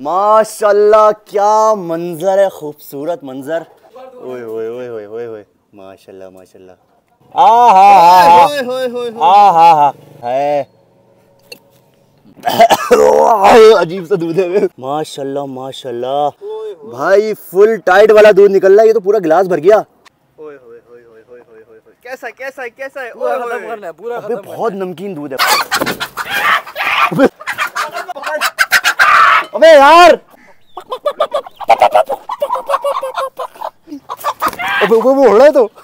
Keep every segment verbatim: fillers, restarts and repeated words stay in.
माशाल्लाह क्या मंजर है, खूबसूरत मंजर। ओए ओए ओए ओए ओए ओए माशाल्लाह माशाल्लाह। आ हा हा हा हा हा है अजीब सा दूध है। माशाल्लाह माशाल्लाह भाई, फुल टाइट वाला दूध निकल रहा है। ये तो पूरा गिलास भर गया। ओए होए होए होए होए होए होए कैसा है कैसा है कैसा है? पूरा खत्म करना है, पूरा खत्म। बहुत नमकीन दूध है। अबे यार अबे वो उड़ रहा है तो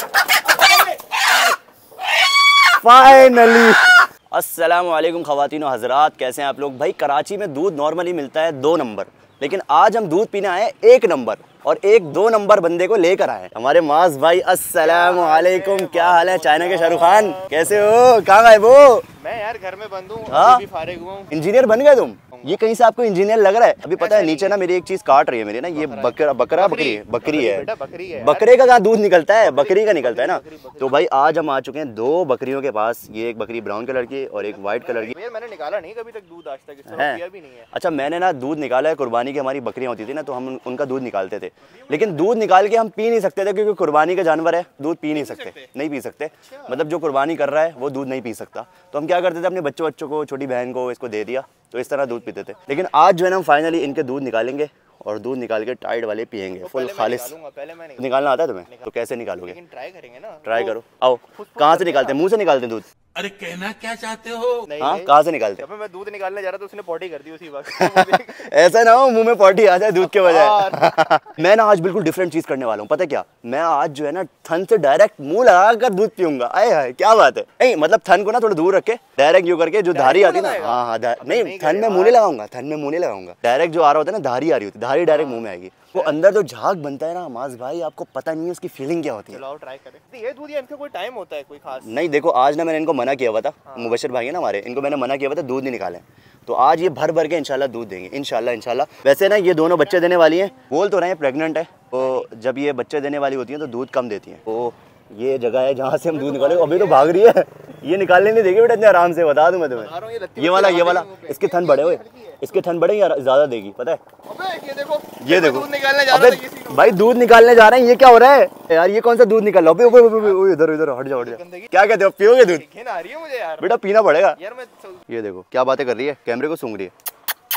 फाइनली। अस्सलाम वालेकुम ख़वातीन व हज़रात, कैसे हैं आप लोग? भाई कराची में दूध नॉर्मली मिलता है दो नंबर, लेकिन आज हम दूध पीने आए एक नंबर और एक दो नंबर बंदे को लेकर आए हमारे माज भाई। अस्सलाम वालेकुम, क्या हाल है? चाइना के शाहरुख खान कैसे हो? कहाँ गए वो? मैं यार घर में बंद हूँ, अभी भी फारिग हुआ हूँ। इंजीनियर बन गए तुम? ये कहीं से आपको इंजीनियर लग रहा है। अभी पता है नीचे ना मेरी एक चीज काट रही है मेरी ना, ये बकरा बकरा बकरी है बकरी है बकरी है। बकरे का कहाँ दूध निकलता है? बकरी का निकलता है ना। तो भाई आज हम आ चुके हैं दो बकरियों के पास। ये एक बकरी ब्राउन कलर की और एक व्हाइट कलर की। मैंने निकाला नहीं कभी तक दूध, आज तक पिया भी नहीं है। अच्छा, मैंने ना दूध निकाला है। कुर्बानी की हमारी बकरियां होती थी ना, तो हम उनका दूध निकालते थे, लेकिन दूध निकाल के हम पी नहीं सकते थे क्योंकि कुर्बानी का जानवर है, दूध पी नहीं सकते, नहीं पी सकते। मतलब जो कुर्बानी कर रहा है वो दूध नहीं पी सकता। तो हम क्या करते थे, अपने बच्चों बच्चों को, छोटी बहन को इसको दे दिया, तो इस तरह दूध पीते थे। लेकिन आज जो है ना हम फाइनली इनके दूध निकालेंगे और दूध निकाल के टाइट वाले पियेंगे, तो फुल खालिस। निकालना आता है तुम्हें? तो कैसे निकालोगे? ट्राई करेंगे ना। ट्राई करो, आओ। कहाँ से निकालते हैं? मुंह से निकालते हैं दूध? अरे कहना क्या चाहते हो? हाँ, कहाँ से निकालते हैं? मैं दूध निकालने जा रहा था, उसने पॉटी कर दी उसी वक्त। ऐसा ना हो मुंह में पॉटी आ जाए दूध के बजाय। मैं ना आज बिल्कुल डिफरेंट चीज करने वाला हूँ। पता है क्या? मैं आज जो है ना थन से डायरेक्ट मुंह लगा कर दूध पीऊंगा। आए हाय क्या बात है। नहीं मतलब थन को ना थोड़ा दूर रखे, डायरेक्ट यू करके जो धारी आती है ना, हाँ हाँ नहीं, थन में मुंह नहीं लगाऊंगा, थन में मुंह नहीं लगाऊंगा। डायरेक्ट जो आ रहा होता है ना, धारी आ रही होती है, धारी डायरेक्ट मुंह में आएगी। वो अंदर जो झाग बनता है ना माज भाई, आपको पता नहीं है उसकी फीलिंग क्या होती है। चलो ट्राई करें। ये दूध, इनका कोई टाइम होता है कोई खास? नहीं देखो, आज ना मैंने इनको मना किया हुआ था, मुबशिर भाई है ना हमारे, इनको मैंने मना किया हुआ था दूध नहीं निकालें। तो आज ये भर भर के इंशाल्लाह दूध देंगे, इंशाल्लाह इंशाल्लाह। वैसे ना ये दोनों बच्चे देने वाली हैं, बोल तो रहे हैं प्रेग्नेंट है, तो जब ये बच्चे देने वाली होती हैं तो दूध कम देती हैं। तो ये जगह है जहाँ से हम दूध निकालेंगे। अभी तो भाग रही है, ये निकालने नहीं देगी बेटा इतने आराम से, बता दूं मैं तुम्हें। ये वाला ये वाला इसके थन बड़े हुए, इसके थन बड़े या ज्यादा देगी पता है? ये देखो ये देखो दूध निकालने जा रहा है भाई, दूध निकालने जा रहे हैं। ये क्या हो रहा है यार? ये कौन सा दूध निकाल रहा है? इधर इधर हट जाओ हट जाओ। क्या कहते हो, पियोगे दूध? आ रही है मुझे यार। बेटा पीना पड़ेगा यार। मैं ये देखो क्या बातें कर रही है, कैमरे को सूंघ रही है।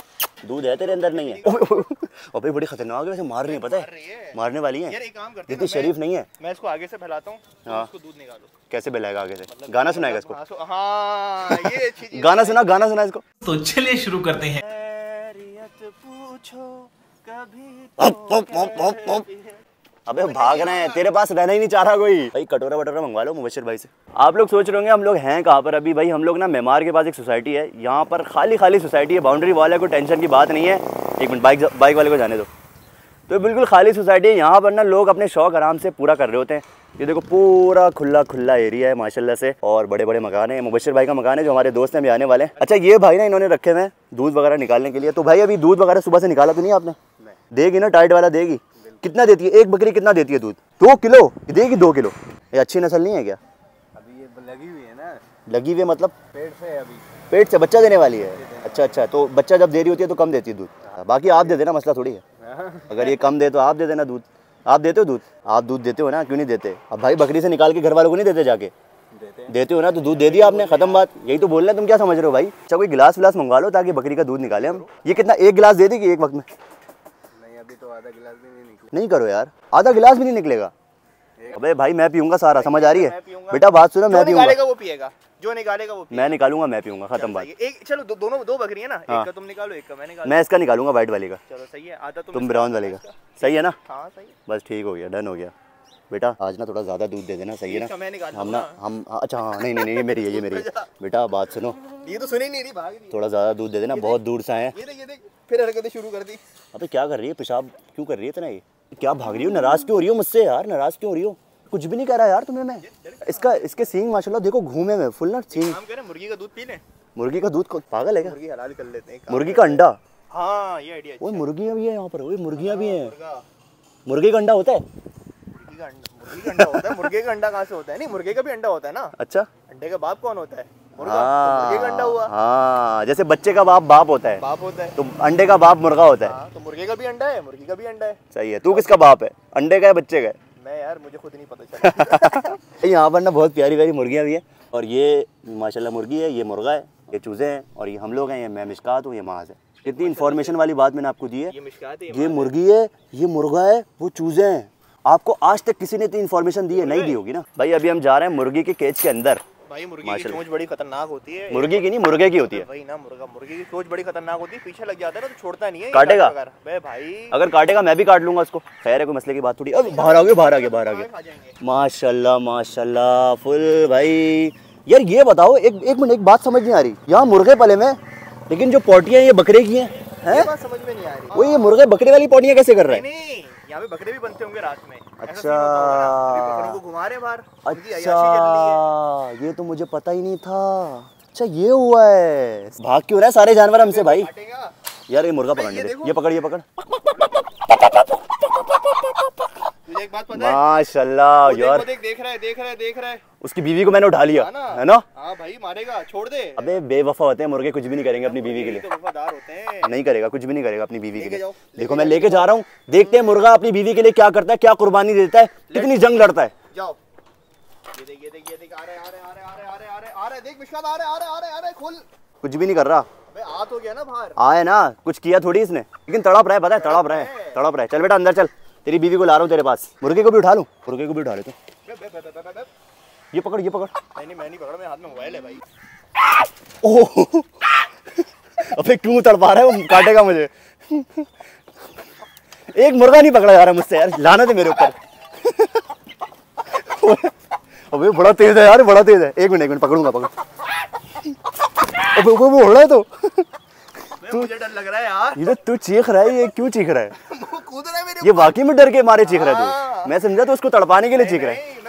दूध है तेरे अंदर? नहीं है। अबे बड़ी खतरनाक है, वैसे मार रही है पता है, मारने वाली है। यार एक काम करते हैं, इतनी शरीफ नहीं है। मैं इसको आगे से फैलाता हूँ, हाँ। इसको दूध निकालो। कैसे बेलाएगा आगे से? मतलब गाना सुनाएगा इसको? हाँ, ये अच्छी चीज़। गाना सुना, गाना सुना इसको। तो चलिए शुरू करते हैं। पूछो कभी। अबे भाग रहे हैं, तेरे पास रहना ही नहीं चाह रहा कोई। भाई कटोरा वटोरा मंगवा लो मुबशिर भाई से। आप लोग सोच रहे होंगे हम लोग हैं कहाँ पर अभी। भाई हम लोग ना मेमार के पास एक सोसाइटी है, यहाँ पर खाली खाली सोसाइटी है, बाउंड्री वॉल है, कोई टेंशन की बात नहीं है। एक मिनट, बाइक बाइक वाले को जाने दो। तो बिल्कुल खाली सोसाइटी है, यहाँ पर ना लोग अपने शौक आराम से पूरा कर रहे होते हैं। ये देखो पूरा खुला खुला एरिया है माशाल्लाह से, और बड़े बड़े मकान है। मुबशिर भाई का मकान है, जो हमारे दोस्त हैं, अभी आने वाले हैं। अच्छा ये भाई ना इन्होंने रखे हुए हैं दूध वगैरह निकालने के लिए। तो भाई अभी दूध वगैरह सुबह से निकाला तो नहीं आपने? देगी ना टाइट वाला? देगी। कितना देती है एक बकरी? कितना देती है दूध? दो किलो देगी? दो किलो? ये अच्छी नस्ल नहीं है क्या? अभी ये लगी हुई है ना। लगी हुई है मतलब? पेट से अभी पेट से बच्चा देने वाली है। अच्छा अच्छा, तो बच्चा जब दे रही होती है तो कम देती है दूध। बाकी आप दे देना, मसला थोड़ी है। अगर ये कम दे तो आप दे देना दूध। आप देते हो दूध? आप दूध देते हो ना, क्यों नहीं देते? अब भाई बकरी से निकाल के घर वालों को नहीं देते जाके? देते, देते हो ना, तो दूध दे दिया आपने, खत्म बात। यही तो बोल रहे हैं, तुम क्या समझ रहे हो भाई? अच्छा कोई गिलास विलास मंगवा लो ताकि बकरी का दूध निकाले हम। ये कितना, एक गिलास दे देगी एक वक्त में? नहीं अभी तो आधा गिलास भी नहीं निकलेगा। नहीं करो यार, आधा गिलास भी नहीं निकलेगा। अबे भाई मैं पीऊंगा सारा, समझ आ रही है? बेटा बात सुनो, मैं पीऊंगा। वो पिएगा, जो निकालेगा वो पिएगा। मैं निकालूंगा, मैं पीऊंगा, खत्म बात। एक चलो दो, दोनों दो बकरी है ना। हाँ। एक का तुम निकालो, एक का मैं निकालूंगा। मैं इसका निकालूंगा, व्हाइट वाली का। चलो सही है, आधा तुम तुम ब्राउन वाले का। सही है ना? हाँ सही है। बस ठीक हो गया, डन हो गया। बेटा आज ना थोड़ा ज्यादा दूध दे देना, सही है ना? हम ना हम अच्छा हाँ नहीं नहीं ये मेरी है, ये मेरी है। बेटा बात सुनो, ये तो सुनी नहीं रही, भाग रही। थोड़ा ज्यादा दूध दे देना, बहुत दूर से आए हैं। ये देख ये देख फिर हरकतें शुरू कर दी। अबे क्या कर रही है, पेशाब क्यों कर रही है इतना? ये क्या भाग रही हो? नाराज क्यों हो रही हो मुझसे यार? नाराज क्यों हो रही हो? कुछ भी नहीं कह रहा यार तुम्हें मैं। इसका इसके सींग माशाल्लाह देखो घूमे में फुल ना सींग। हम कह रहे हैं मुर्गी का दूध पी लें। मुर्गी का दूध को पागल है क्या? मुर्गी हलाल कर लेते हैं। मुर्गी का अंडा? हाँ ये आइडिया। ओए मुर्गियां भी है यहाँ पर, ओए मुर्गियां भी हैं। मुर्गी का अंडा होता है? मुर्गी का अंडा होता है। मुर्गे का अंडा कहाँ से होता है? नहीं मुर्गे का भी अंडा होता है ना। अच्छा, अंडे का बाप कौन होता है? मुर्गा तो मुर्गे का अंडा हुआ। हाँ, जैसे बच्चे का बाप बाप होता है, बाप होता है, तो अंडे का बाप मुर्गा होता है। हाँ, तो मुर्गे का भी अंडा है, मुर्गी का भी अंडा है। सही है। तू किसका बाप है, अंडे का है बच्चे का है? मैं यार मुझे खुद नहीं पता चला। यहाँ पर ना बहुत प्यारी प्यारी मुर्गियाँ भी है, और ये माशाल्लाह मुर्गी है, ये मुर्गा है, ये चूजे हैं, और ये हम लोग हैं, ये मैं मिशकात हूँ, ये माज है। कितनी इन्फॉर्मेशन वाली बात मैंने आपको दी है। ये मिशकात है, ये मुर्गी है, ये मुर्गा है, वो चूजे हैं। आपको आज तक किसी ने इतनी इन्फॉर्मेशन दी है? नहीं दी होगी ना भाई। अभी हम जा रहे हैं मुर्गी के केज के अंदर। भाई मुर्गी की चोंच बड़ी खतरनाक होती है। मुर्गी की नहीं, मुर्गे की होती है। वही ना, मुर्गा मुर्गी की चोंच बड़ी खतरनाक होती है, पीछे लग जाता है ना तो छोड़ता नहीं है। काटेगा? बे भाई अगर काटेगा मैं भी काट लूंगा उसको। खैर है, कोई मसले की बात थोड़ी। अब बाहर आ गए, बाहर आ गए, बाहर आ गए। माशाल्लाह माशाल्लाह फुल भाई। यार ये बताओ, एक एक मिनट, एक बात समझ नहीं आ रही। यहाँ मुर्गे पले में, लेकिन जो पोटियां ये बकरे की हैं, हैं? बात समझ में नहीं आ रही। वो ये मुर्गे बकरे वाली पोटियां कैसे कर रहे हैं? नहीं, यहाँ पे बकरे भी बनते होंगे रात में। अच्छा, बकरों को घुमा रहे बाहर। अच्छा, ये तो मुझे पता ही नहीं था। अच्छा ये हुआ है। भाग क्यों रहे हैं सारे जानवर हमसे भाई? यार ये मुर्गा पकड़ने दे, ये पकड़, ये पकड़। तुझे एक बात पता है? माशाल्लाह यार, देख देख रहा है, देख रहा है, देख रहा है। उसकी बीवी को मैंने उठा लिया, है ना? हाँ भाई मारेगा, छोड़ दे। अबे बेवफा होते हैं मुर्गे, कुछ भी नहीं करेंगे अपनी बीवी के लिए। तो वफादार होते हैं। नहीं करेगा, कुछ भी नहीं करेगा अपनी बीवी के लिए। जाओ, देखो मैं लेके जा रहा हूँ, देखते हैं मुर्गा अपनी बीवी के लिए क्या करता है, क्या कुर्बानी देता है, कितनी जंग लड़ता है। जाओ। ये देख, ये देख, ये देख, आ रहे, आ रहे, आ रहे, आ रहे, आ रहे, आ रहे, आ रहे, देख मिशकात आ रहे, आ रहे, आ रहे, आ रहे, खोल। कुछ भी नहीं कर रहा। अबे आ तो गया ना बाहर। आए ना, कुछ किया थोड़ी इसने, लेकिन तड़प रहा है, पता है, तड़प रहा है, तड़प रहा है। चल बेटा अंदर चल, तेरी बीवी को ला रहा हूँ तेरे पास। मुर्गे को भी उठा लूँ, मुर्गे को भी उठा ले तो। ये पकड़, ये पकड़। नहीं नहीं, मैं नहीं पकड़ा, मेरे हाथ में मोबाइल है भाई। ओह अबे क्यों तड़पा रहा है, वो काटेगा मुझे। एक मुर्गा नहीं पकड़ा जा रहा मुझसे यार, लानत है मेरे ऊपर। अबे बड़ा तेज है यार, बड़ा तेज है। एक मिनट, एक मिनट, पकड़ूंगा, पकड़। अबे वो उड़ रहा है तो। मुझे डर लग रहा है यार। ये तू चीख रहा है, ये क्यों चीख रहा है? कूद रहा है मेरे। ये वाकई में डर के मारे चीख रहा है तू? मैं समझा तो उसको तड़पाने के लिए चीख रहा है।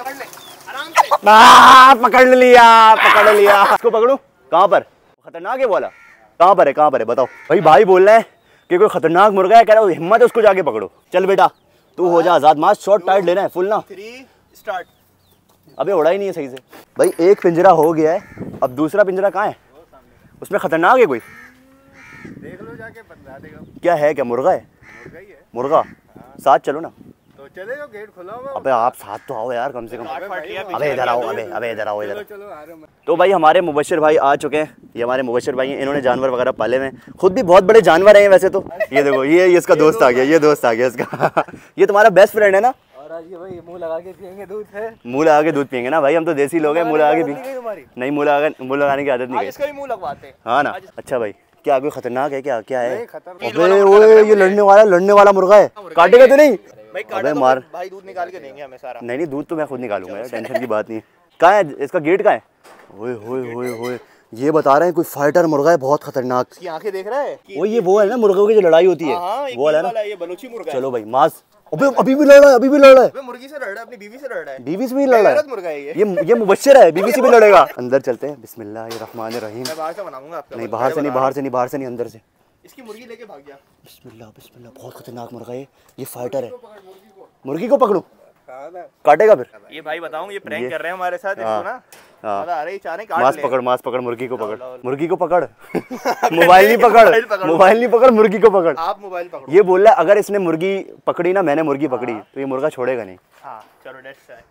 आ, पकड़ लिया, पकड़ लिया। इसको पकड़ू? कहाँ पर? खतरनाक है वाला? कहाँ पर है, कहाँ पर है बताओ? भाई भाई बोल रहा है कि कोई खतरनाक मुर्गा है, कह रहा है हिम्मत है उसको जाके पकड़ो। चल बेटा तू हो जा आजाद, मास शॉर्ट टाइट लेना है फुल ना। Three start. अबे उड़ा ही नहीं है सही से। भाई एक पिंजरा हो गया है, अब दूसरा पिंजरा कहाँ है? उसमें खतरनाक है कोई? देख लो जाके, बता देगा। क्या है, क्या मुर्गा है? मुर्गा ही है। मुर्गा? साथ चलो ना। तो चलेगा, गेट खुला हुआ। अबे आप साथ तो आओ यार कम से कम। अबे इधर आओ, अबे अबे इधर आओ, इधर। चलो आ रहा हूं मैं। तो भाई हमारे मुबशिर भाई आ चुके हैं। ये हमारे मुबशिर भाई हैं, इन्होंने जानवर वगैरह पाले हुए हैं, खुद भी बहुत बड़े जानवर हैं वैसे तो। ये देखो, ये ये इसका दोस्त आ गया, ये दोस्त आ गया इसका। ये तुम्हारा बेस्ट फ्रेंड है ना? और आज ये भाई मुंह लगा के पियेंगे दूध है। मुंह लगा के दूध पियेंगे ना भाई, हम तो देसी लोग हैं, मुंह लगा के पी। नहीं, मुंह लगा मुंह लगाने की आदत नहीं है। इसका भी मुंह लगवाते हैं। हाँ ना। अच्छा भाई, क्या कोई खतरनाक है? क्या क्या है? खतरनाक। अबे ओए, ये लड़ने वाला लड़ने वाला मुर्गा है, काटेगा तो नहीं? भाई अबे मार। भाई दूध निकाल के देंगे हमें सारा। नहीं नहीं, दूध तो मैं खुद निकालूंगा यार, टेंशन की बात नहीं है। कहाँ है इसका गेट? कहाँ है? ओए होए होए होए, ये बता रहे हैं कोई फाइटर मुर्गा है बहुत खतरनाक। इसकी आंखें देख रहा है? वो ये वो है ना मुर्गों की जो लड़ाई होती है, वो वाला है ना? ये बलूची मुर्गा है। चलो भाई मास। अबे अभी भी लड़ रहा है, अभी भी लड़ रहा है। अबे मुर्गी से लड़ रहा है, अपनी बीवी से लड़ रहा है। बीवी से भी लड़ रहा है? मुर्गा है ये। ये ये मुबश्शिर है, बीवी से भी लड़ेगा। अंदर चलते हैं, बिस्मिल्लाहिर्रहमानिर्रहीम। मैं बाहर से बनाऊंगा आपका। नहीं बाहर से नहीं, बाहर से नहीं, बाहर से नहीं, अंदर से। इसकी मुर्गी लेके भाग जा। बिस्मिल्लाह बिस्मिल्लाह, बहुत खतरनाक मुर्गा है ये, फाइटर है। मुर्गी को पकड़ू? काटेगा फिर? ये भाई बताऊं, ये प्रैंक कर रहे हैं हमारे साथ, इसको ना हाँ। मजा आ रहा है, चाह रहे काट मांस ले। पकड़, मांस पकड़, मुर्गी को पकड़, मुर्गी को पकड़। मोबाइल नहीं पकड़, मोबाइल नहीं पकड़, मुर्गी को पकड़। आप मोबाइल पकड़ो। ये बोल रहा है अगर इसने मुर्गी पकड़ी ना, मैंने मुर्गी पकड़ी, तो ये मुर्गा छोड़ेगा नहीं। हाँ चलो नेक्स्ट है।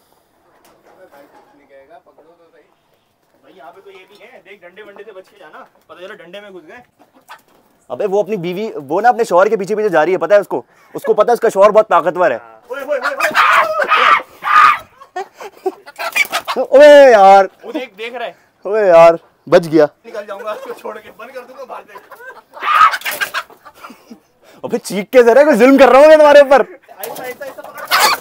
पकड़ो तो सही भाई, यहाँ पे तो ये भी है, देख डंडे वंडे से बच के जाना, पता चला डंडे में घुस गए। अबे वो अपनी बीवी, वो ना अपने शौहर के पीछे पीछे जा रही है, पता है उसको? उसको पता है उसका शौहर बहुत ताकतवर है। ओए ओए ओए ओए यार, वो देख देख रहा है। ओए यार बच गया। निकल जाऊंगा इसको छोड़ के, बंद कर दूंगा बाहर से। अबे चीख के जरा, कोई जुल्म कर रहा हूँ मैं तुम्हारे ऊपर। ऐसा ऐसा ऐसा पकड़।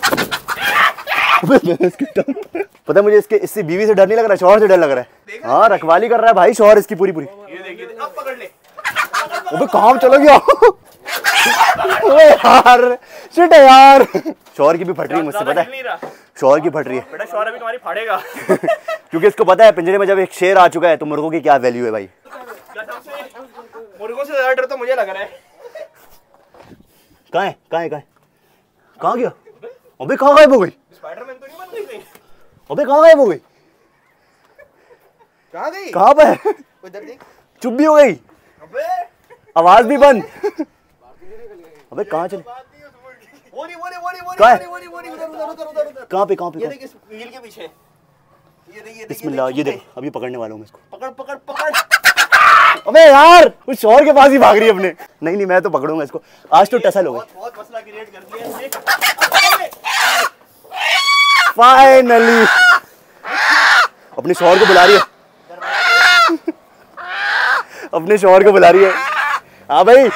पता है मुझे इसके इससे बीवी से डर नहीं लग रहा, शौहर से डर लग रहा है। हाँ रखवाली कर रहा है भाई शौहर इसकी पूरी पूरी। ये देखिए, अब पकड़ ले। अबे काम चलो गया। ओए यार शिट है यार, शौहर की भी फट रही है मुझसे, पता है? शौहर की फट रही है बेटा, शौहर अभी तुम्हारी फाड़ेगा। क्योंकि इसको पता है पिंजरे में जब एक शेर आ चुका है तो मुर्गों की क्या वैल्यू है भाई। मुर्गों से ज्यादा डर तो मुझे लग रहा है। कहाँ है, कहाँ है, कहाँ है, कहाँ गया? अबे कहाँ गायब हो गई? स्पाइडरमैन तो नहीं बन गई? अबे कहाँ गायब हो गई? कहाँ गई? कहाँ पर? उधर देख। चुप भी हो गई, अबे आवाज भी बंद। अबे कहाँ चले? वो नहीं वो नहीं वो नहीं वो कहाँ है? नहीं वो नहीं वो नहीं उधर उधर उधर उधर उधर। कहाँ पे कहाँ पे? ये देख इस व्हील के पीछे। ये देख ये देख। बिस्मिल्लाह, ये देख अभी पकड़ने वाला हूँ मैं इसको। पकड़ पकड़ पकड़। अबे यार उस शोर के पास ही भाग रही है अपने। नहीं नहीं मैं तो पकड़ूंगा इसको, आज तो टसल हो गई। बहुत बहुत मसला क्रिएट कर दिया इसने। फाइनली अपने शोहर को बुला रही है, अपने शोहर को बुला रही है। हाँ भाई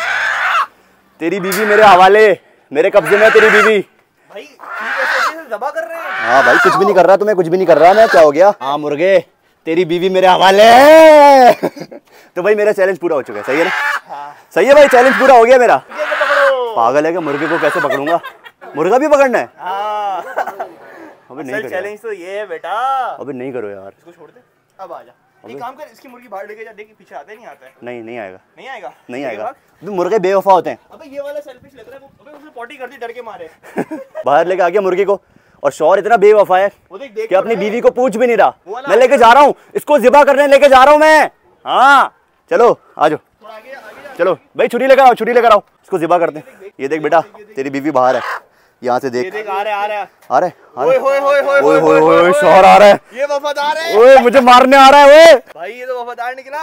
तेरी बीवी मेरे हवाले, मेरे कब्जे में है तेरी बीवी। भाई कैसे दबा कर रहे हैं? हाँ भाई कुछ भी नहीं कर रहा, तुम्हें कुछ भी नहीं कर रहा मैं, क्या हो गया? हाँ मुर्गे तेरी बीवी मेरे हवाले है। तो भाई मेरा चैलेंज पूरा हो चुका है, सही है ना? हाँ। सही है भाई, चैलेंज पूरा हो गया मेरा। ये तो पकड़ो। पागल है क्या? मुर्गे को कैसे पकड़ूंगा? मुर्गा भी पकड़ना है? हाँ। अबे नहीं असल करो, चैलेंज तो ये है बेटा। अबे नहीं करो यार। इसको छोड़ दे, अब आ जा। एक काम कर, इसकी मुर्गी बाहर लेके जा, देख पीछे आता है नहीं आता है? नहीं नहीं आएगा, नहीं आएगा? नहीं आएगा। मुर्गे बेवफा होते हैं। अबे ये वाला सेल्फिश लग रहा है। अबे उसने पॉटी कर दी डर के मारे। बाहर लेके आ गया मुर्गी को, और शौहर इतना बेवफा है वो देख देख कि अपनी बीवी को पूछ भी नहीं रहा। वो वाला मैं लेके जा रहा हूँ इसको, ज़िबा करने लेके जा रहा हूँ मैं। हाँ चलो आ जाओ, थोड़ा आगे आगे जा। चलो भाई छुरी लेकर आओ, छुरी लेकर आओ, इसको ज़िबा करते हैं। ये देख बेटा तेरी बीवी बाहर है, यहाँ से ये देख। देख आ रहा है आ रहा है। आ रहे आ ओए रहे होए होए होए ओए होए होए शौहर आ रहा है, ये वफादार है। ओए मुझे मारने आ रहा है वो। भाई ये तो वफादार निकला।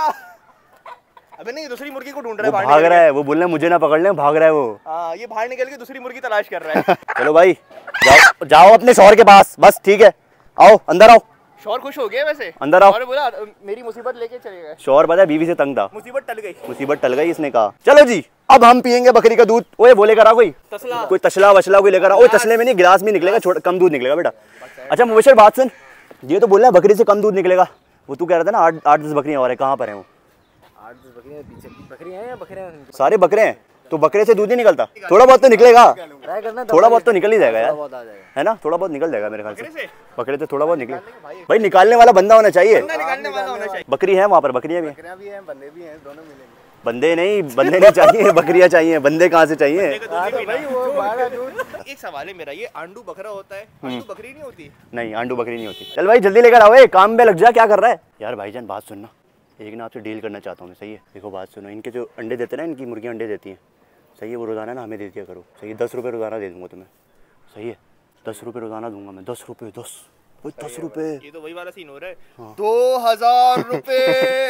अबे नहीं दूसरी मुर्गी को ढूंढ रहा वो है बाहर भाग निकल रहा है, वो बोलने मुझे ना पकड़ ले, भाग रहा है वो। के। हाँ ये बाहर निकल के दूसरी मुर्गी तलाश कर रहा है। चलो भाई जाओ, जाओ अपने शौहर के पास, बस ठीक है, आओ अंदर आओ। शौहर खुश हो गया वैसे, अंदर आओ। और बोला मेरी मुसीबत लेके चले गए। शौहर पता है बीवी से तंग था, मुसीबत टल गई। मुसीबत टल गई इसने कहा। चलो जी अब हम पियेंगे बकरी का दूध। ओए वो लेकर आ कोई, तसला कोई तसला वसला कोई लेकर आ। ओए तसले में नहीं, गिलास में निकलेगा, छोटा कम दूध निकलेगा बेटा। अच्छा मुबशर बात सुन, ये तो बोल रहा है बकरी से कम दूध निकलेगा, वो तू कह रहा था ना आठ आठ दस बकरियां और है, कहाँ पर है वो? आठ दस बकरियां पीछे बकरियां हैं या बकरियां? सारे बकरे हैं, तो बकरे से दूध नहीं निकलता? थोड़ा बहुत तो निकलेगा, ट्राई करना, थोड़ा बहुत तो निकल ही जाएगा यार, बहुत आ जाएगा। है ना? थोड़ा बहुत निकल जाएगा मेरे ख्याल बकरे से। से? बकरे से थोड़ा बहुत निकले भाई, निकालने वाला बंदा होना चाहिए। बंदा निकालने वाला होना चाहिए। बकरी है वहाँ पर, बकरियां भी हैं। बकरियां भी हैं, बंदे भी हैं, दोनों मिलेंगे। बंदे नहीं, बंदे नहीं चाहिए, बकरियां चाहिए। बंदे कहाँ से चाहिए? भाई वो बारह दूध। एक सवाल है मेरा, ये आंडू बकरा होता है, आंडू बकरी नहीं होती? नहीं आंडू बकरी नहीं होती। चल भाई जल्दी लेकर आओ, ए, काम में लग जा, क्या कर रहा है यार? भाईजान बात सुनना, एक ना आपसे डील करना चाहता हूँ मैं, सही है? देखो बात सुनो, इनके जो अंडे देते हैं ना, इनकी मुर्गियाँ अंडे देती हैं, सही है? वो रोज़ाना ना हमें दे दिया करो, सही है? दस रुपये रोज़ाना दे दूँगा तुम्हें, सही है? दस रुपये रोज़ाना दूंगा मैं, दस रुपये, दस वो दस रुपये। ये तो वही वाला सीन हो रहा है। दो हजार रुपए।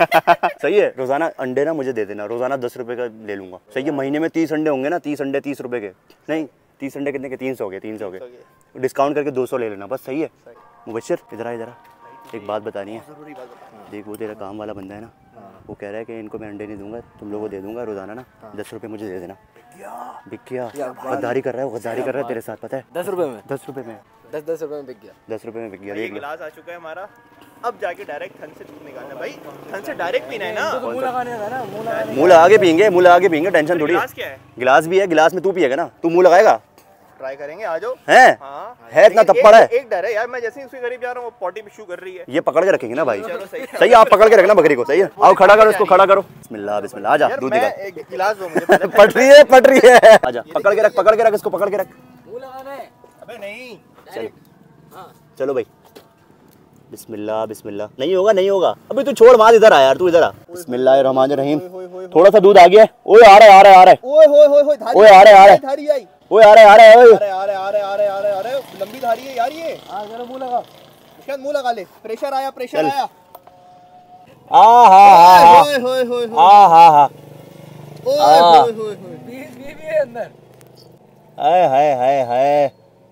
सही है? रोज़ाना अंडे ना मुझे दे देना, रोज़ाना दस रुपये का ले लूँगा, सही है? महीने में तीस अंडे होंगे ना, तीस अंडे तीस रुपये के, नहीं तीस अंडे कितने के? तीन सौ के, तीन सौ के डिस्काउंट करके दो सौ ले लेना बस, सही है? मुबशर इधर आ, इधर आ, एक बात बतानी है। देख वो तेरा काम वाला बंदा है ना, वो कह रहा है कि इनको मैं अंडे नहीं दूंगा, तुम लोगों को दे दूंगा रोज़ाना ना, दस रुपये मुझे दे देना। बिक गया, गद्दारी कर रहा है वो, गद्दारी कर रहा है तेरे साथ, पता है? दस रुपए में, दस रुपये में, दस दस रुपए में बिक गया। दस रुपये में बिक गया। ये देख लो गिलास आ चुका है हमारा, अब जाके डायरेक्ट थन से दूध निकालना। भाई थन से डायरेक्ट पीना है ना? मुंह लगाने का ना, मुंह लगाने। मुँह लगा के पियेंगे, मुँह लगा के पियेंगे, टेंशन थोड़ी है। गिलास क्या है? गिलास भी है, गिलास में तू पिएगा ना, तू मुँह लगाएगा? ट्राई करेंगे, आ जाओ। है हाँ है इतना तप्पड़ है। एक डर है यार, मैं जैसे ही उसके करीब जा रहा हूँ वो पॉटी पिशू कर रही है। ये पकड़ के रखेंगे ना भाई, चलो सही है। सही है? आप पकड़ के रखना बकरी को, सही है? आओ खड़ा करो इसको, खड़ा करो। बिस्मिल्लाह बिस्मिल्लाह, आजा यार दूध मैं निकाल। एक गिलास दो मुझे पहले। पट रही है, पट रही है, आजा पकड़ के रख, पकड़ के रख इसको, पकड़ के रख। मुंह लगाना है। अबे नहीं, चल हाँ चलो भाई, बिस्मिल्लाह बिस्मिल्लाह। नहीं होगा, नहीं होगा, अभी तू छोड़ मार, इधर आ यार, तू इधर आ। बिस्मिल्लाहिर्रहमानिर्रहीम। ओए थोड़ा सा दूध आ गया है। ओए आ रहा है, आ रहा है, आ रहा है। ओए होए होए होए, धारी ओए आ रहा है, आ रहा है। धारी आई। ओए आ रहा है, आ रहा है, ओए अरे आ रहे आ रहे आ रहे आ रहे आ रहे, लंबी धारी है यार ये। हाँ जरा मुंह लगा। शायद मुंह लगा ले, प्रेशर आया, प्रेशर चल। आया। आ हा हा ओए होए होए होए, हा हा हा, ओए आ। होए होए होए। बीस बीस भी है अंदर। हाय हाय हाय हाय।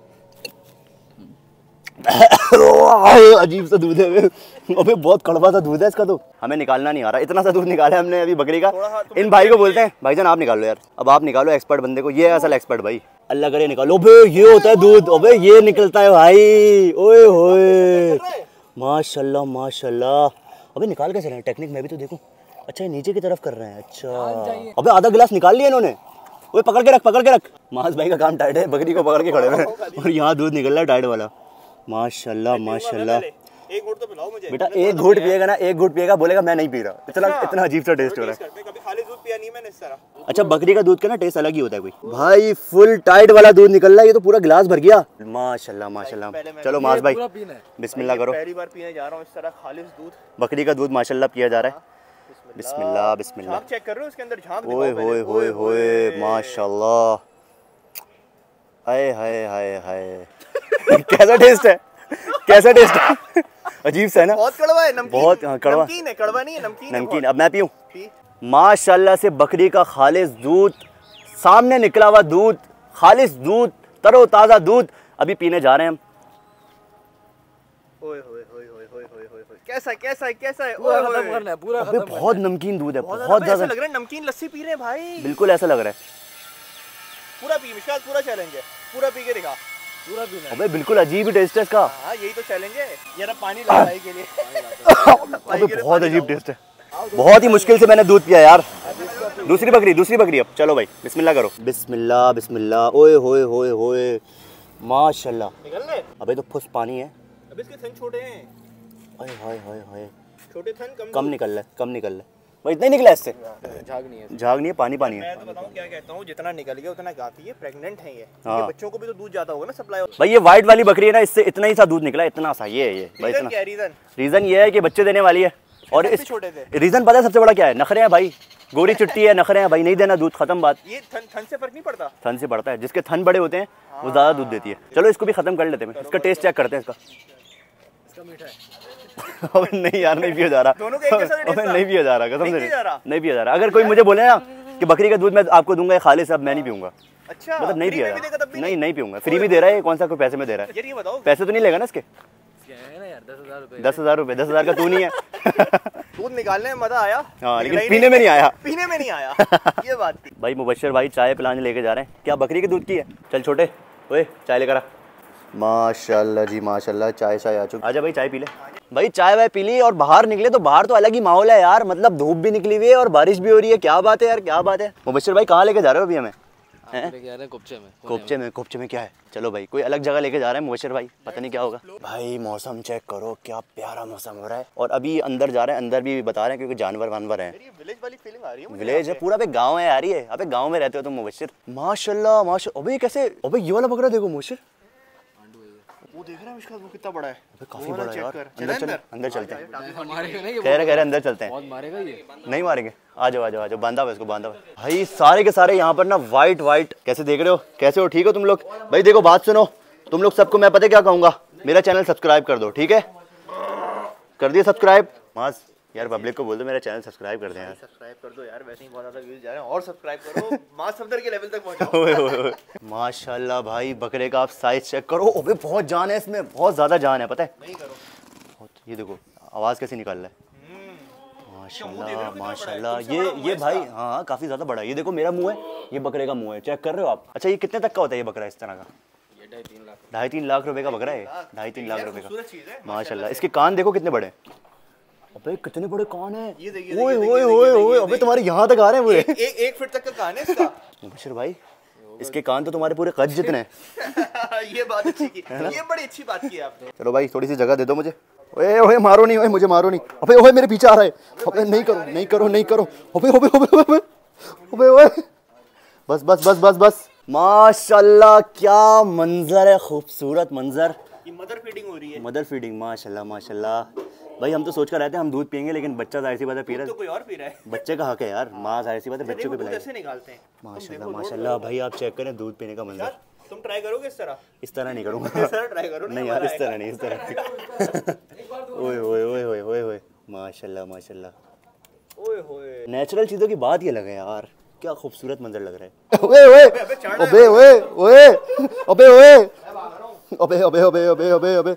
अजीब सा दूध है, अबे बहुत कड़वा सा दूध है इसका, तो हमें निकालना नहीं आ रहा। इतना सा दूध निकाला है हमने अभी बकरी का। इन भाई को बोलते हैं भाईजान आप निकाल लो यार, अब आप निकालो एक्सपर्ट बंदे को, ये है असल एक्सपर्ट भाई, अल्लाह करे निकालो। अबे ये होता है दूध, अबे ये निकलता है भाई, ओए होए माशाल्लाह माशाल्लाह। अबे निकाल कैसे रहे हैं, टेक्निक मैं भी तो देखूं। अच्छा ये नीचे की तरफ कर रहे हैं, अच्छा। अबे आधा गिलास निकाल लिया इन्होंने। ओए पकड़ के रख, पकड़ के रख। मास भाई का काम टाइट है, बकरी को पकड़ के खड़े हुए हैं और यहाँ दूध निकल रहा है टाइट वाला। माशाल्लाह माशाल्लाह। एक घूंट तो पिलाओ मुझे बेटा एक घूंट पिएगा ना, एक घूंट पिएगा बोलेगा मैं नहीं पी रहा, इतना इतना अजीब सा टेस्ट हो रहा है। कभी खाली दूध पिया नहीं मैंने इस तरह। अच्छा बकरी का दूध का ना टेस्ट अलग ही होता है कोई। भाई फुल टाइट वाला दूध निकल रहा है, ये तो पूरा गिलास भर गया। माशाल्लाह माशाल्लाह। चलो मास भाई बिस्मिल्लाह करो। पहली बार पीने जा रहा हूँ इस तरह खालिस दूध, बकरी का दूध माशाल्लाह पिया जा रहा है। बिस्मिल्लाह बिस्मिल्लाह। झाग चेक कर रहे हो उसके अंदर, झाग ओए होए होए होए माशाल्लाह। हाय हाय हाय हाय कैसा टेस्ट है, कैसा टेस्ट है? अजीब सा है ना, बहुत कड़वा है, नमकीन बहुत हाँ, कड़वा नमकीन है, कड़वा नहीं है, नमकीन है नमकीन। बहुत। अब मैं पीऊं? पी। माशाल्लाह से बकरी का खालिस दूध, सामने निकला हुआ दूध, खालिस दूध, तरोताज़ा दूध अभी पीने जा रहे हैं हम। ओए होए होए होए होए होए होए होए। कैसा है कैसा है कैसा है? पूरा ओए होए। खत्म करना है, पूरा अबे खत्म बहुत नमकीन दूध है, बहुत बहुत ज्यादा ज्यादा, ऐसा लग रहा है नमकीन लस्सी पी रहे हैं भाई। बिल्कुल ऐसा लग रहा है। पूरा पी मिशाल, पूरा चैलेंज है, पूरा पी के दिखा। पूरा पीना है। अबे बिल्कुल अजीब ही टेस्ट है इसका। हाँ यही तो चैलेंज है। यार पानी ला भाई के लिए। अबे बहुत अजीब टेस्ट है, बहुत ही मुश्किल से मैंने दूध पिया यार। दूसरी बकरी दूसरी बकरी अब चलो भाई बिस्मिल्लाह करो। बिस्मिल्लाह बिस्मिल्लाह। ओए होए होए होए माशाल्लाह। निकल ले। अबे तो फुस पानी है। अबे इसके थन छोटे हैं। ओए हाय हाय हाय छोटे थन कम कम निकल रहा है, कम निकल रहा है भाई। इतना ही निकला इससे? झाग नहीं है। झाग नहीं है, पानी पानी है। मैं तो बताऊं क्या कहता हूँ, जितना निकल गया उतना काफी है। प्रेग्नेंट है ये, हाँ। ये बच्चों को भी तो दूध ज्यादा होगा ना सप्लाई। भाई ये व्हाइट वाली बकरी है ना, इससे इतना ही सा दूध निकला, इतना सा। ये है ये भाई, रीजन इतना। क्या है रीजन? रीजन ये है कि बच्चे देने वाली है। और थन इस भी छोटे थे। रीजन पता है सबसे बड़ा क्या है? नखरे हैं भाई, गोरी चिट्टी है, नखरे हैं भाई, नहीं देना दूध, खत्म बात। ये थन थन से फर्क नहीं पड़ता? थन से पड़ता है, जिसके थन बड़े होते हैं वो ज्यादा दूध देती है। चलो इसको भी खत्म कर लेते हैं, इसका टेस्ट चेक करते हैं इसका। इसका मीठा है। अबे नहीं यार, नहीं पिया जा रहा। दोनों का एक जैसा टेस्ट अबे था? नहीं पिया जा रहा, कसम नहीं से पिया जा रहा? नहीं पिया जा रहा। अगर कोई मुझे बोले ना कि बकरी का दूध मैं आपको दूंगा ये खालिस, अब मैं नहीं पीऊंगा। अच्छा मतलब नहीं फ्री पिया में भी देगा तब भी नहीं नहीं पीऊंगा। फ्री में दे रहा है, कौन सा कोई पैसे में दे रहा है? यार ये बताओ, पैसे तो नहीं लेगा ना इसके? इसके है ना यार दस हजार रुपए। दस हजार रुपये, दस हजार का तू नहीं है। दूध निकालने में मजा आया। हाँ, लेकिन निकला ही पीने में नहीं आया। पीने में नहीं आया। ये बात थी भाई मुबश्शिर भाई चाय पिलाने लेके जा रहे हैं। क्या बकरी के दूध की है? चल छोटे, ओए चाय लेकर आ। माशाल्लाह जी माशाल्लाह, चाय चाय आ चुकी। आजा भाई चाय पी ले। भाई चाय वाय पी ली और बाहर निकले तो बाहर तो अलग ही माहौल है यार। मतलब धूप भी निकली हुई है और बारिश भी हो रही है। क्या बात है यार, क्या बात है। मुबश्शिर भाई कहाँ लेके जा रहे हो अभी हमें? हैं? लेके आ रहे हैं कोपचे में। कोपचे में? कोपचे में क्या है? चलो भाई कोई अलग जगह लेके जा रहे हैं मुबश्शिर भाई, पता नहीं क्या होगा। भाई मौसम चेक करो, क्या प्यारा मौसम हो रहा है। और अभी अंदर जा रहे हैं, अंदर भी बता रहे हैं क्योंकि जानवर वानवर हैं। ये विलेज वाली फीलिंग आ रही है मुझे। विलेज है पूरा, पे गांव है यार ये। अबे गांव में रहते हो तुम मुबश्शिर? माशाल्लाह माशा। अबे ये कैसे? अबे ये वाला बकरा देखो मुबश्शिर, वो देख रहा है इसका, वो कितना बड़ा है। अबे काफी वो वाला बड़ा चेक यार। कर। अंदर चले चल, अंदर? अंदर चलते हैं। मारेगा नहीं ये, कह रहे कह रहे अंदर चलते हैं। बहुत मारेगा ये। नहीं मारेंगे, आ जाओ आ जाओ आ जाओ, बांधा हुआ इसको, बांधा हुआ। भाई सारे के सारे यहाँ पर ना वाइट वाइट। कैसे देख रहे हो? कैसे हो? ठीक हो तुम लोग? भाई देखो बात सुनो, तुम लोग सबको मैं पता क्या कहूँगा, मेरा चैनल सब्सक्राइब कर दो, ठीक है? कर दिया सब्सक्राइब? मास यार पब्लिक को बोल दो मेरा चैनल सब्सक्राइब कर दें यार। सब्सक्राइब कर दो यार, वैसे ही बहुत ज्यादा व्यूज जा रहे हैं। और सब्सक्राइब करो, मां सफदर के लेवल तक पहुंचो। ओए ओए ओए माशाल्लाह भाई, बकरे का आप साइज चेक करो। अबे बहुत जान है इसमें, बहुत ज्यादा जान है, पता है? नहीं करो। बहुत, ये देखो आवाज कैसे निकल रहा है। माशाल्लाह माशाल्लाह। ये ये भाई हाँ हाँ काफी ज्यादा बड़ा है। ये देखो मेरा मुंह है, ये बकरे का मुंह है, चेक कर रहे हो आप? अच्छा ये कितने तक का होता है ये बकरा इस तरह का? ये ढाई तीन लाख। ढाई तीन लाख रुपए का बकरा है, ढाई तीन लाख रुपए का। खूबसूरत चीज है माशाल्लाह। इसके कान देखो कितने बड़े हैं। अबे कितने बड़े कान हैं। ये देखिए, ओए देखिए, ओए देखिए, ओए देखिए, ओए, अबे देखिए। तुम्हारे यहाँ तक आ रहे हैं पूरे। एक एक एक फीट तक का कान है इसका। मुबश्शिर भाई इसके कान तो तुम्हारे पूरे कद जितने हैं। ये बात अच्छी की, ये बड़ी अच्छी बात की आपने। चलो भाई थोड़ी सी जगह दे दो मुझे। ओए ओए मारो नहीं, ओए मुझे मारो नहीं। अबे ओए मेरे पीछे आ रहा है। अबे नहीं करो नहीं करो नहीं करो। अबे अबे अबे अबे अबे ओए बस बस बस बस बस। माशाल्लाह क्या मंजर है, खूबसूरत मंजर। ये मदर फीडिंग हो रही है। मदर फीडिंग माशाल्लाह माशाल्लाह। भाई हम तो सोच कर रहते हैं हम दूध पियेंगे, लेकिन बच्चा जाहिर सी बात है पी रहा तो है। कोई और पी रहा है। बच्चे का हक है यार, माँ जाहिर सी बात है बच्चे को देखो दूध पिलाएगी। ऐसे निकालते हैं। माशाल्लाह माशाल्लाह। भाई आप चेक करें दूध पीने का मंजर। तुम ट्राई करोगे इस तरह? इस तरह नहीं करूँगा। इस तरह ट्राई करो। नहीं यार इस तरह नहीं, इस तरह। ओए ओए ओए ओए ओए ओए माशाल्लाह माशाल्लाह। ओए होए। नेचुरल चीज़ों की बात ये लगे यार, क्या खूबसूरत मंजर लग रहा है। ओए ओए अबे ओए ओए अबे ओए अबे अबे अबे अबे अबे अबे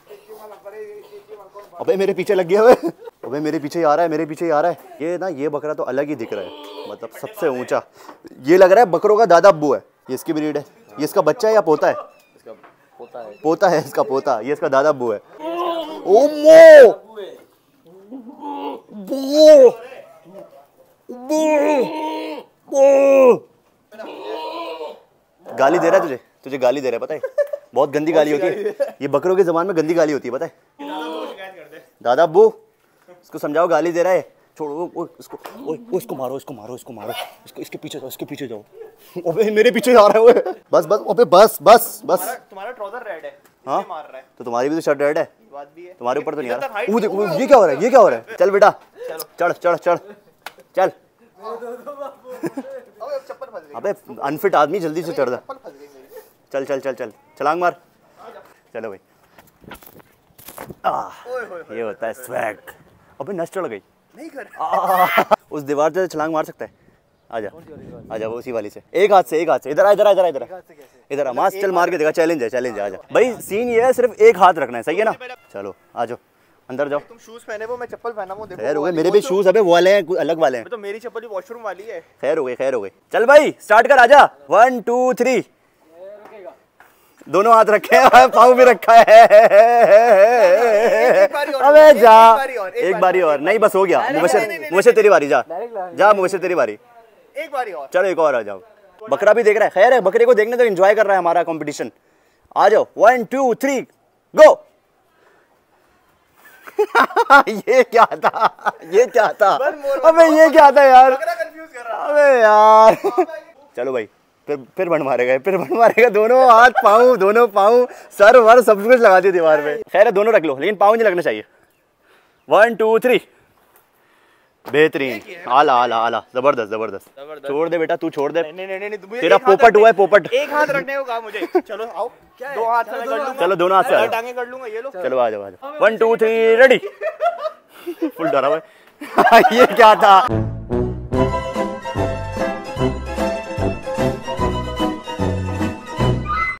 अबे मेरे पीछे लग गया। अबे अबे मेरे पीछे ही आ रहा है, मेरे पीछे ही आ रहा है। ये ना ये बकरा तो अलग ही दिख रहा है, मतलब सबसे ऊंचा। ये लग रहा है बकरों का दादा अब्बू है। ये इसकी ब्रीड है। ये इसका बच्चा है या पोता है? इसका पोता है। पोता है इसका, पोता। ये इसका दादा अब्बू है। ओ मो बो बो गाली दे रहा है तुझे, तुझे गाली दे रहा है पता है? बहुत गंदी गाली होती है ये बकरों के ज़बान में, गंदी गाली होती है पता है? दादा अब्बू इसको समझाओ, गाली दे रहा है। छोड़ो वो, वो इसको वो, वो इसको मारो इसको मारो इसको मारो इसको इसके पीछे जाओ इसके पीछे जाओ। अबे मेरे पीछे जा रहा है वो। बस बस अबे बस बस बस। तुम्हारा ट्राउजर रेड है, हाँ मार रहा है। तो तुम्हारी भी तो शर्ट रेड है, बात भी है। तुम्हारे ऊपर तो नहीं आ रहा। height वो देख वो ये क्या हो रहा है, ये क्या हो रहा है। चल बेटा चढ़ चढ़ चढ़ चल। अबे चप्पल फंस गई, अबे अनफिट आदमी जल्दी से चढ़ जा। चप्पल फंस गई मेरी। चल चल चल चल छलांग मार। चलो भाई आह, ओए होए होए, ये होता है स्वैग। अबे नस चढ़ गई। नहीं कर। आह, उस दीवार से छलांग मार सकता है। आजा आजा वो उसी वाली से, एक हाथ से एक हाथ से। इधर आ इधर आ इधर आ इधर आ। इधर आ मास चल मार के देखा। चैलेंज है चैलेंज है। आजा भाई सीन ये है सिर्फ एक हाथ रखना है, सही है ना। चलो आ जाओ अंदर जाओ। तुम शूज पहने वो, मैं चप्पल पहना वो। देखो खैर हो वो गए, वाली मेरे भी washroom- शूज अबे वो वाले हैं, कुछ अलग वाले हैं। तो मेरी चप्पल भी वॉशरूम वाली है। खैर हो गई खैर हो गई। चल भाई स्टार्ट कर। आजा वन टू थ्री। दोनों हाथ रखे हैं, पाँव भी रखा है। एक बारी और, अबे एक- जा एक बारी और, एक एक बारी और। नहीं बस हो गया। नहीं, मुझसे नहीं, नहीं, मुझसे तेरी बारी। जा जा मुझसे तेरी बारी। एक बारी और। चलो एक और आ जाओ। बकरा भी देख रहा है। खैर है बकरे को देखने तो एंजॉय कर रहा है हमारा कंपटीशन। आ जाओ वन टू थ्री गो। ये क्या था ये क्या था अबे ये क्या था यार। कंफ्यूज कर रहा। अबे यार चलो भाई फिर फिर बन मारेगा फिर बन मारेगा। दोनों हाथ पाँव दोनों पाँव सर वर सब कुछ लगा दिया दीवार पे। खैर है दोनों रख लो लेकिन पाँव नहीं लगना चाहिए। One two three. बेहतरीन आला आला आला जबरदस्त जबरदस्त। छोड़ दे बेटा तू छोड़ दे। नहीं नहीं नहीं नहीं, मुझे तेरा एक हाथ पोपट हुआ है रखने- पोपट। एक हाथ रखने को कहा मुझे। चलो आओ, दो हाथ से मैं कर लूंगा। चलो दोनों हाथ से आ दो जाओ। टांगे कर लूंगा। ये लो चलो आ जाओ आ जाओ। One two three ready. Full डरा हुआ है। ये क्या था।